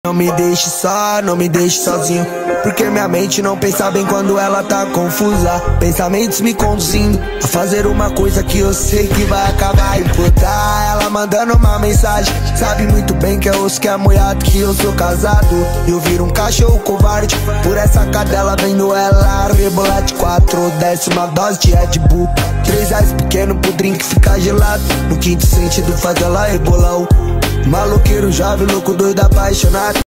Não me deixe só, não me deixe sozinho, porque minha mente não pensa bem quando ela tá confusa. Pensamentos me conduzindo a fazer uma coisa que eu sei que vai acabar em puta. Ela mandando uma mensagem, sabe muito bem que é osso, que é moiado, que eu sou casado. Eu viro um cachorro covarde por essa cadela vendo ela rebolar de 4. Desce uma dose de Red Bull, 3 reais pequeno pro drink ficar gelado. No quinto sentido faz ela rebolar. Maloqueiro, jovem, louco, doido, apaixonado.